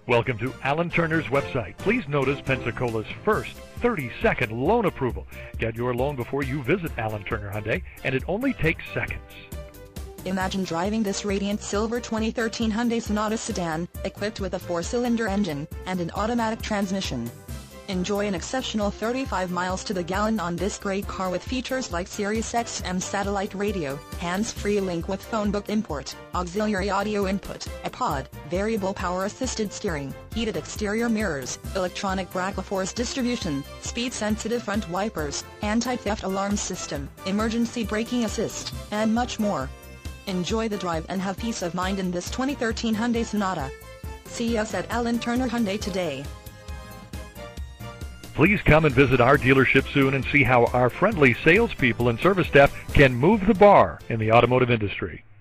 Welcome to Alan Turner's website. Please notice Pensacola's first 30-second loan approval. Get your loan before you visit Alan Turner Hyundai, and it only takes seconds. Imagine driving this radiant silver 2013 Hyundai Sonata sedan, equipped with a 4-cylinder engine and an automatic transmission. Enjoy an exceptional 35 miles to the gallon on this great car with features like Sirius XM satellite radio, hands-free link with phone book import, auxiliary audio input, iPod, variable power assisted steering, heated exterior mirrors, electronic brake force distribution, speed-sensitive front wipers, anti-theft alarm system, emergency braking assist, and much more. Enjoy the drive and have peace of mind in this 2013 Hyundai Sonata. See us at Alan Turner Hyundai today. Please come and visit our dealership soon and see how our friendly salespeople and service staff can move the bar in the automotive industry.